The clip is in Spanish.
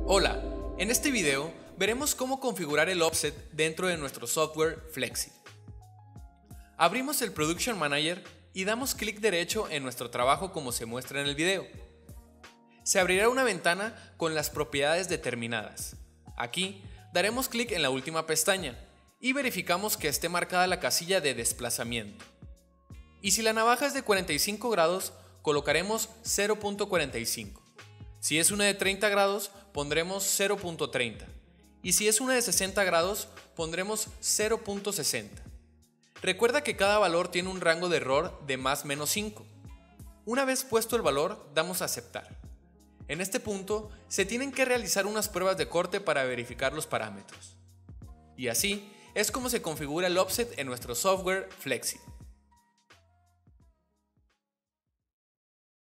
Hola, en este video veremos cómo configurar el offset dentro de nuestro software Flexi. Abrimos el Production Manager y damos clic derecho en nuestro trabajo como se muestra en el video. Se abrirá una ventana con las propiedades determinadas. Aquí daremos clic en la última pestaña y verificamos que esté marcada la casilla de desplazamiento. Y si la navaja es de 45 grados, colocaremos 0.45. Si es una de 30 grados, pondremos 0.30. Y si es una de 60 grados, pondremos 0.60. Recuerda que cada valor tiene un rango de error de +- 5. Una vez puesto el valor, damos a aceptar. En este punto, se tienen que realizar unas pruebas de corte para verificar los parámetros. Y así es como se configura el offset en nuestro software Flexi.